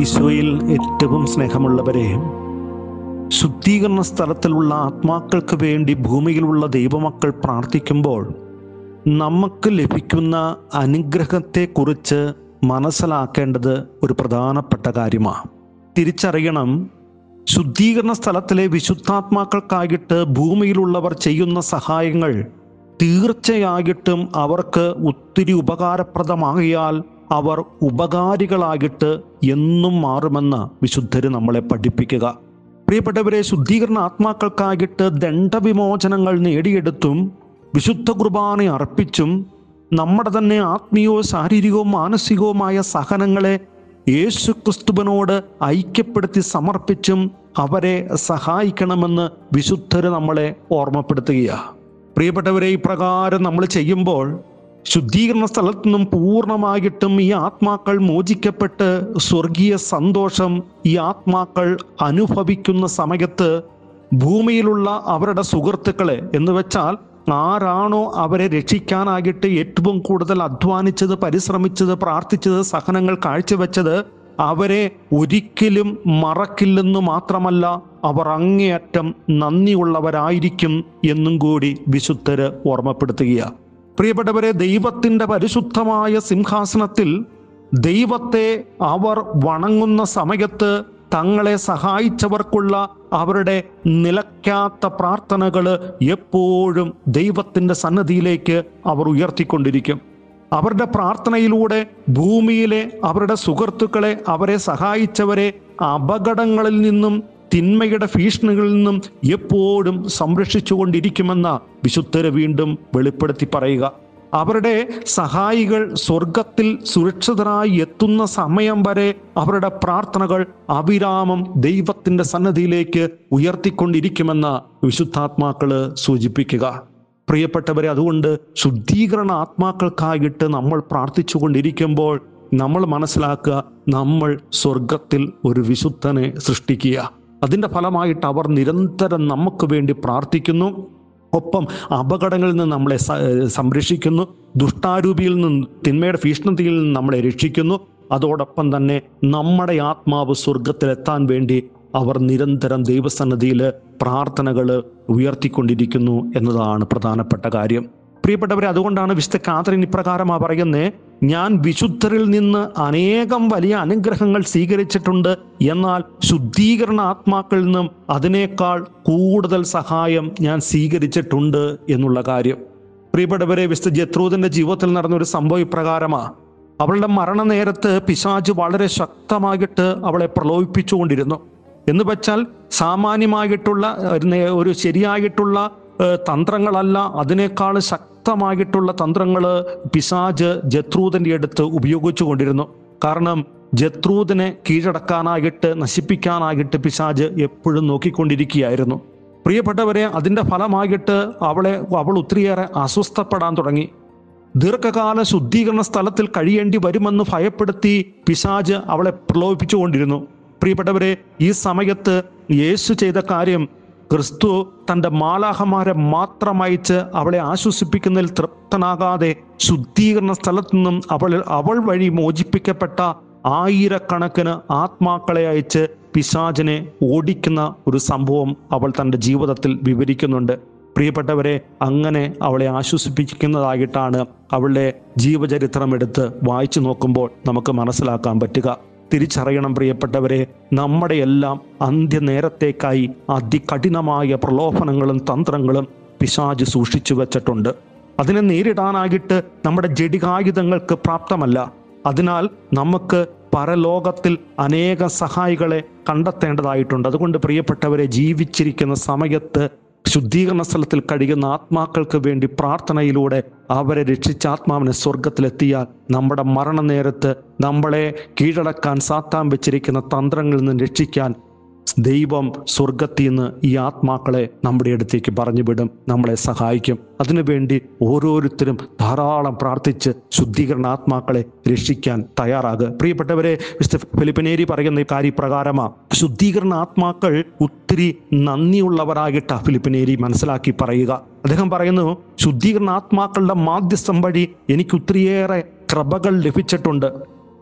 ഈശോയിൽ ഏറ്റവും സ്നേഹമുള്ളവരെ, ശുദ്ധീകരണ സ്ഥലത്തിലുള്ള ആത്മാക്കൾക്ക് വേണ്ടി ഭൂമിയിലുള്ള ദൈവമക്കൾ പ്രാർത്ഥിക്കുമ്പോൾ നമുക്ക് ലഭിക്കുന്ന അനുഗ്രഹത്തെക്കുറിച്ച് മനസ്സിലാക്കേണ്ടത് ഒരു പ്രധാനപ്പെട്ട കാര്യമാണ്. തിരിച്ചറിയണം, ശുദ്ധീകരണ സ്ഥലത്തിലെ വിശുദ്ധാത്മാക്കൾക്കായിട്ട് ഭൂമിയിലുള്ളവർ ചെയ്യുന്ന സഹായങ്ങൾ തീർച്ചയായിട്ടും അവർക്ക് ഒത്തിരി ഉപകാരപ്രദമാകിയാൽ അവർ ഉപകാരികളായിട്ട് എന്നും മാറുമെന്ന് വിശുദ്ധര് നമ്മളെ പഠിപ്പിക്കുക. പ്രിയപ്പെട്ടവരെ, ശുദ്ധീകരണ ആത്മാക്കൾക്കായിട്ട് ദണ്ഡവിമോചനങ്ങൾ നേടിയെടുത്തും വിശുദ്ധ കുർബാന അർപ്പിച്ചും നമ്മുടെ തന്നെ ആത്മീയവും ശാരീരികവും മാനസികവുമായ സഹനങ്ങളെ യേശുക്രിസ്തുവിനോട് ഐക്യപ്പെടുത്തി സമർപ്പിച്ചും അവരെ സഹായിക്കണമെന്ന് വിശുദ്ധര് നമ്മളെ ഓർമ്മപ്പെടുത്തുകയാണ്. പ്രിയപ്പെട്ടവരെ, ഇപ്രകാരം നമ്മൾ ചെയ്യുമ്പോൾ ശുദ്ധീകരണ സ്ഥലത്തു നിന്നും പൂർണ്ണമായിട്ടും ഈ ആത്മാക്കൾ മോചിക്കപ്പെട്ട് സ്വർഗീയ സന്തോഷം ഈ ആത്മാക്കൾ അനുഭവിക്കുന്ന സമയത്ത് ഭൂമിയിലുള്ള അവരുടെ സുഹൃത്തുക്കളെ എന്ന് വെച്ചാൽ ആരാണോ അവരെ രക്ഷിക്കാനായിട്ട് ഏറ്റവും കൂടുതൽ അധ്വാനിച്ചത്, പരിശ്രമിച്ചത്, പ്രാർത്ഥിച്ചത്, സഹനങ്ങൾ കാഴ്ചവെച്ചത്, അവരെ ഒരിക്കലും മറക്കില്ലെന്ന് മാത്രമല്ല അവർ അങ്ങേയറ്റം നന്ദിയുള്ളവരായിരിക്കും എന്നും കൂടി വിശുദ്ധര് ഓർമ്മപ്പെടുത്തുകയാണ്. പ്രിയപ്പെട്ടവരെ, ദൈവത്തിൻ്റെ പരിശുദ്ധമായ സിംഹാസനത്തിൽ ദൈവത്തെ അവർ വണങ്ങുന്ന സമയത്ത് തങ്ങളെ സഹായിച്ചവർക്കുള്ള അവരുടെ നിലയ്ക്കാത്ത പ്രാർത്ഥനകൾ എപ്പോഴും ദൈവത്തിൻ്റെ സന്നിധിയിലേക്ക് അവർ ഉയർത്തിക്കൊണ്ടിരിക്കും. അവരുടെ പ്രാർത്ഥനയിലൂടെ ഭൂമിയിലെ അവരുടെ സുഹൃത്തുക്കളെ, അവരെ സഹായിച്ചവരെ അപകടങ്ങളിൽ നിന്നും തിന്മയുടെ ഭീഷണികളിൽ നിന്നും എപ്പോഴും സംരക്ഷിച്ചു കൊണ്ടിരിക്കുമെന്ന വിശുദ്ധര് വീണ്ടും വെളിപ്പെടുത്തി പറയുക. അവരുടെ സഹായികൾ സ്വർഗത്തിൽ സുരക്ഷിതരായി എത്തുന്ന സമയം വരെ അവരുടെ പ്രാർത്ഥനകൾ അവിരാമം ദൈവത്തിൻ്റെ സന്നിധിയിലേക്ക് ഉയർത്തിക്കൊണ്ടിരിക്കുമെന്ന് വിശുദ്ധാത്മാക്കള് സൂചിപ്പിക്കുക. പ്രിയപ്പെട്ടവരെ, അതുകൊണ്ട് ശുദ്ധീകരണ ആത്മാക്കൾക്കായിട്ട് നമ്മൾ പ്രാർത്ഥിച്ചു കൊണ്ടിരിക്കുമ്പോൾ നമ്മൾ മനസ്സിലാക്കുക, നമ്മൾ സ്വർഗത്തിൽ ഒരു വിശുദ്ധനെ സൃഷ്ടിക്കുക. അതിൻ്റെ ഫലമായിട്ട് അവർ നിരന്തരം നമുക്ക് വേണ്ടി പ്രാർത്ഥിക്കുന്നു. ഒപ്പം അപകടങ്ങളിൽ നിന്ന് നമ്മളെ സംരക്ഷിക്കുന്നു, ദുഷ്ടാരൂപിയിൽ നിന്ന്, തിന്മയുടെ ഭീഷണിയിൽ നിന്ന് നമ്മളെ രക്ഷിക്കുന്നു. അതോടൊപ്പം തന്നെ നമ്മുടെ ആത്മാവ് സ്വർഗത്തിലെത്താൻ വേണ്ടി അവർ നിരന്തരം ദൈവസന്നിധിയിൽ പ്രാർത്ഥനകൾ ഉയർത്തിക്കൊണ്ടിരിക്കുന്നു എന്നതാണ് പ്രധാനപ്പെട്ട കാര്യം. പ്രിയപ്പെട്ടവരെ, അതുകൊണ്ടാണ് വിശുദ്ധ കാതറിൻ ഇപ്രകാരമാണ് പറയുന്നത്, ഞാൻ വിശുദ്ധരിൽ നിന്ന് അനേകം വലിയ അനുഗ്രഹങ്ങൾ സ്വീകരിച്ചിട്ടുണ്ട്, എന്നാൽ ശുദ്ധീകരണ ആത്മാക്കളിൽ നിന്നും അതിനേക്കാൾ കൂടുതൽ സഹായം ഞാൻ സ്വീകരിച്ചിട്ടുണ്ട് എന്നുള്ള കാര്യം. പ്രിയപ്പെട്ടവരെ, വിശുദ്ധ ജത്രൂദിന്റെ ജീവിതത്തിൽ നടന്നൊരു സംഭവം ഇപ്രകാരമാണ്. അവളുടെ മരണനേരത്ത് പിശാച് വളരെ ശക്തമായിട്ട് അവളെ പ്രലോഭിപ്പിച്ചുകൊണ്ടിരുന്നു. എന്ന് വെച്ചാൽ സാമാന്യമായിട്ടുള്ള ഒരു ശരിയായിട്ടുള്ള തന്ത്രങ്ങളല്ല, അതിനേക്കാൾ ശക്തമായിട്ടുള്ള തന്ത്രങ്ങൾ പിശാച് ജത്രൂദിന്റെ അടുത്ത് ഉപയോഗിച്ചു കൊണ്ടിരുന്നു. കാരണം ജത്രൂദിനെ കീഴടക്കാനായിട്ട്, നശിപ്പിക്കാനായിട്ട് പിശാച് എപ്പോഴും നോക്കിക്കൊണ്ടിരിക്കുകയായിരുന്നു. പ്രിയപ്പെട്ടവരെ, അതിൻ്റെ ഫലമായിട്ട് അവൾ ഒത്തിരിയേറെ അസ്വസ്ഥപ്പെടാൻ തുടങ്ങി. ദീർഘകാല ശുദ്ധീകരണ സ്ഥലത്തിൽ കഴിയേണ്ടി വരുമെന്ന് ഭയപ്പെടുത്തി പിശാച് അവളെ പ്രലോഭിപ്പിച്ചുകൊണ്ടിരുന്നു. പ്രിയപ്പെട്ടവരെ, ഈ സമയത്ത് യേശു ചെയ്ത കാര്യം, ക്രിസ്തു തൻ്റെ മാലാഖമാരെ മാത്രം അയച്ച് അവളെ ആശ്വസിപ്പിക്കുന്നതിൽ തൃപ്തനാകാതെ ശുദ്ധീകരണ സ്ഥലത്തു നിന്നും അവൾ വഴി മോചിപ്പിക്കപ്പെട്ട ആയിരക്കണക്കിന് ആത്മാക്കളെ അയച്ച് പിശാചിനെ ഓടിക്കുന്ന ഒരു സംഭവം അവൾ തൻ്റെ ജീവിതത്തിൽ വിവരിക്കുന്നുണ്ട്. പ്രിയപ്പെട്ടവരെ, അങ്ങനെ അവളെ ആശ്വസിപ്പിക്കുന്നതായിട്ടാണ് അവളുടെ ജീവചരിത്രം എടുത്ത് വായിച്ചു നോക്കുമ്പോൾ നമുക്ക് മനസ്സിലാക്കാൻ പറ്റുക. തിരിച്ചറിയണം പ്രിയപ്പെട്ടവരെ, നമ്മുടെ എല്ലാം അന്ത്യനേരത്തേക്കായി അതികഠിനമായ പ്രലോഭനങ്ങളും തന്ത്രങ്ങളും പിശാച് സൂക്ഷിച്ചു വെച്ചിട്ടുണ്ട്. അതിനെ നേരിടാനായിട്ട് നമ്മുടെ ജഡികായുധങ്ങൾക്ക് പ്രാപ്തമല്ല. അതിനാൽ നമുക്ക് പരലോകത്തിൽ അനേക സഹായികളെ കണ്ടെത്തേണ്ടതായിട്ടുണ്ട്. അതുകൊണ്ട് പ്രിയപ്പെട്ടവരെ, ജീവിച്ചിരിക്കുന്ന സമയത്ത് ശുദ്ധീകരണ സ്ഥലത്തിൽ കഴിയുന്ന ആത്മാക്കൾക്ക് വേണ്ടി പ്രാർത്ഥനയിലൂടെ അവരെ രക്ഷിച്ച ആത്മാവിനെ സ്വർഗത്തിലെത്തിയാൽ നമ്മുടെ മരണനേരത്ത് നമ്മളെ കീഴടക്കാൻ സാത്താൻ വെച്ചിരിക്കുന്ന തന്ത്രങ്ങളിൽ നിന്ന് രക്ഷിക്കാൻ ദൈവം സ്വർഗത്തിൽ നിന്ന് ഈ ആത്മാക്കളെ നമ്മുടെ അടുത്തേക്ക് പറഞ്ഞു വിടും, നമ്മളെ സഹായിക്കും. അതിനുവേണ്ടി ഓരോരുത്തരും ധാരാളം പ്രാർത്ഥിച്ച് ശുദ്ധീകരണ ആത്മാക്കളെ രക്ഷിക്കാൻ തയ്യാറാകുക. പ്രിയപ്പെട്ടവരെ, വിശുദ്ധ ഫിലിപ്പനേരി പറയുന്ന കാര്യപ്രകാരമാണ് ശുദ്ധീകരണ ആത്മാക്കൾ ഒത്തിരി നന്ദിയുള്ളവരായിട്ട് ഫിലിപ്പനേരി മനസ്സിലാക്കി പറയുക. അദ്ദേഹം പറയുന്നു, ശുദ്ധീകരണ ആത്മാക്കളുടെ മാധ്യസ്ഥം വഴി എനിക്ക് ഒത്തിരിയേറെ കൃപകൾ ലഭിച്ചിട്ടുണ്ട്.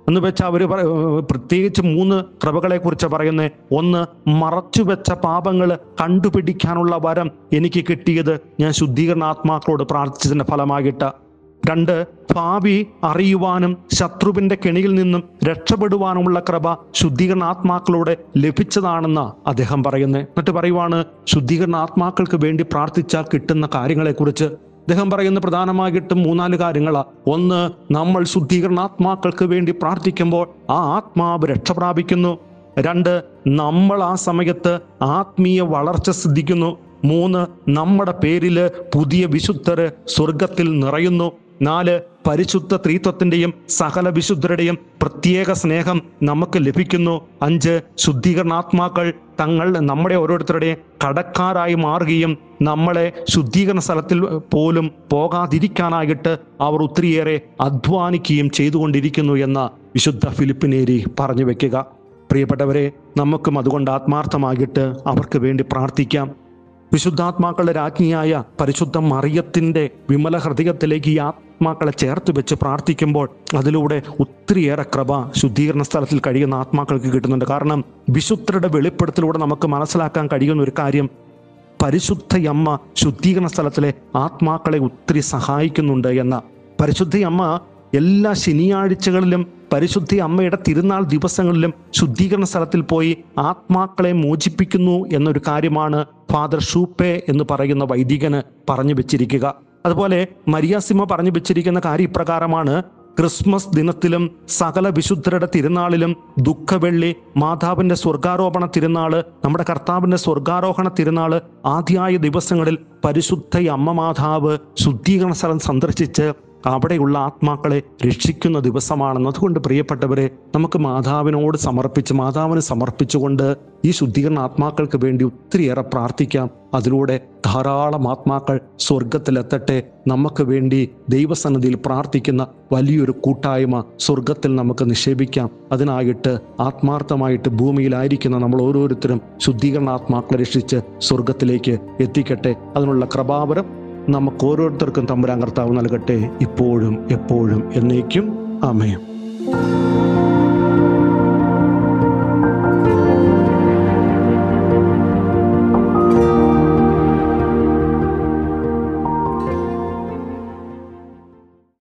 എന്ന് വെച്ചാൽ അവർ പ്രത്യേകിച്ച് 3 കൃപകളെ കുറിച്ച് പറയുന്നത്. ഒന്ന്, മറച്ചുവെച്ച പാപങ്ങൾ കണ്ടുപിടിക്കാനുള്ള വരം എനിക്ക് കിട്ടിയത് ഞാൻ ശുദ്ധീകരണാത്മാക്കളോട് പ്രാർത്ഥിച്ചതിന്റെ ഫലമായിട്ട്. 2, ഭാവി അറിയുവാനും ശത്രുവിന്റെ കെണിയിൽ നിന്നും രക്ഷപ്പെടുവാനുമുള്ള കൃപ ശുദ്ധീകരണാത്മാക്കളോട് ലഭിച്ചതാണെന്ന് അദ്ദേഹം പറയുന്നത്. എന്നിട്ട് പറയുവാണ്, ശുദ്ധീകരണാത്മാക്കൾക്ക് വേണ്ടി പ്രാർത്ഥിച്ചാൽ കിട്ടുന്ന കാര്യങ്ങളെക്കുറിച്ച് അദ്ദേഹം പറയുന്ന പ്രധാനമായിട്ടും 3-4 കാര്യങ്ങളാണ്. ഒന്ന്, നമ്മൾ ശുദ്ധീകരണാത്മാക്കൾക്ക് വേണ്ടി പ്രാർത്ഥിക്കുമ്പോൾ ആ ആത്മാവ് രക്ഷ പ്രാപിക്കുന്നു. 2, നമ്മൾ ആ സമയത്ത് ആത്മീയ വളർച്ച സിദ്ധിക്കുന്നു. 3, നമ്മുടെ പേരില് പുതിയ വിശുദ്ധര് സ്വർഗത്തിൽ നിറയുന്നു. 4, പരിശുദ്ധ ത്രിത്വത്തിന്റെയും സകല വിശുദ്ധരുടെയും പ്രത്യേക സ്നേഹം നമുക്ക് ലഭിക്കുന്നു. 5, ശുദ്ധീകരണാത്മാക്കൾ നമ്മുടെ ഓരോരുത്തരുടെയും കടക്കാരായി മാറുകയും നമ്മളെ ശുദ്ധീകരണ സ്ഥലത്തിൽ പോലും പോകാതിരിക്കാനായിട്ട് അവർ ഒത്തിരിയേറെ അധ്വാനിക്കുകയും ചെയ്തുകൊണ്ടിരിക്കുന്നു എന്ന് വിശുദ്ധ ഫിലിപ്പിനേരി പറഞ്ഞു വെക്കുക. പ്രിയപ്പെട്ടവരെ, നമുക്കും അതുകൊണ്ട് ആത്മാർത്ഥമായിട്ട് അവർക്ക് വേണ്ടി പ്രാർത്ഥിക്കാം. വിശുദ്ധാത്മാക്കളുടെ രാജ്ഞിയായ പരിശുദ്ധ മറിയത്തിൻ്റെ വിമല ഹൃദയത്തിലേക്ക് ഈ ആത്മാക്കളെ ചേർത്ത് വെച്ച് പ്രാർത്ഥിക്കുമ്പോൾ അതിലൂടെ ഒത്തിരിയേറെ കൃപ ശുദ്ധീകരണ സ്ഥലത്തിൽ കഴിയുന്ന ആത്മാക്കൾക്ക് കിട്ടുന്നുണ്ട്. കാരണം വിശുദ്ധരുടെ വെളിപ്പെടുത്തലിലൂടെ നമുക്ക് മനസ്സിലാക്കാൻ കഴിയുന്ന ഒരു കാര്യം, പരിശുദ്ധയമ്മ ശുദ്ധീകരണ സ്ഥലത്തിലെ ആത്മാക്കളെ ഒത്തിരി സഹായിക്കുന്നുണ്ട് എന്ന. പരിശുദ്ധയമ്മ എല്ലാ ശനിയാഴ്ചകളിലും പരിശുദ്ധ അമ്മയുടെ തിരുനാൾ ദിവസങ്ങളിലും ശുദ്ധീകരണ സ്ഥലത്തിൽ പോയി ആത്മാക്കളെ മോചിപ്പിക്കുന്നു എന്നൊരു കാര്യമാണ് ഫാദർ ഷൂപ്പെ എന്ന് പറയുന്ന വൈദികന് പറഞ്ഞു വെച്ചിരിക്കുക. അതുപോലെ മരിയാസിമ പറഞ്ഞു വെച്ചിരിക്കുന്ന കാര്യം ഇപ്രകാരമാണ്: ക്രിസ്മസ് ദിനത്തിലും സകല വിശുദ്ധരുടെ തിരുനാളിലും, ദുഃഖവെള്ളി, മാതാവിന്റെ സ്വർഗാരോപണ തിരുനാള്, നമ്മുടെ കർത്താവിന്റെ സ്വർഗാരോഹണ തിരുനാള് ആദ്യായ ദിവസങ്ങളിൽ പരിശുദ്ധ അമ്മ മാതാവ് ശുദ്ധീകരണ സ്ഥലം സന്ദർശിച്ച് അവിടെയുള്ള ആത്മാക്കളെ രക്ഷിക്കുന്ന ദിവസമാണെന്ന്. അതുകൊണ്ട് പ്രിയപ്പെട്ടവരെ, നമുക്ക് മാതാവിന് സമർപ്പിച്ചുകൊണ്ട് ഈ ശുദ്ധീകരണ ആത്മാക്കൾക്ക് വേണ്ടി ഒത്തിരിയേറെ പ്രാർത്ഥിക്കാം. അതിലൂടെ ധാരാളം ആത്മാക്കൾ സ്വർഗത്തിലെത്തട്ടെ. നമുക്ക് വേണ്ടി ദൈവസന്നിധിയിൽ പ്രാർത്ഥിക്കുന്ന വലിയൊരു കൂട്ടായ്മ സ്വർഗത്തിൽ നമുക്ക് നിക്ഷേപിക്കാം. അതിനായിട്ട് ആത്മാർത്ഥമായിട്ട് ഭൂമിയിലായിരിക്കുന്ന നമ്മൾ ഓരോരുത്തരും ശുദ്ധീകരണ ആത്മാക്കളെ രക്ഷിച്ച് സ്വർഗത്തിലേക്ക് എത്തിക്കട്ടെ. അതിനുള്ള കൃപാവരം നമുക്ക് ഓരോരുത്തർക്കും തമ്പുരാൻ കർത്താവ് നൽകട്ടെ, ഇപ്പോഴും എപ്പോഴും എന്നേക്കും. ആമേൻ.